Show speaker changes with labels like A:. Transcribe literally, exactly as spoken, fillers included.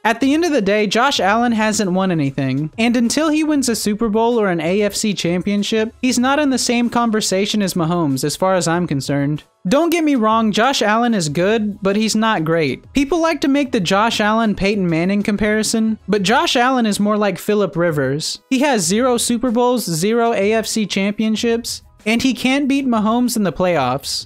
A: At the end of the day, Josh Allen hasn't won anything, and until he wins a Super Bowl or an A F C championship, he's not in the same conversation as Mahomes as far as I'm concerned. Don't get me wrong, Josh Allen is good, but he's not great. People like to make the Josh Allen-Peyton Manning comparison, but Josh Allen is more like Phillip Rivers. He has zero Super Bowls, zero A F C championships, and he can't beat Mahomes in the playoffs.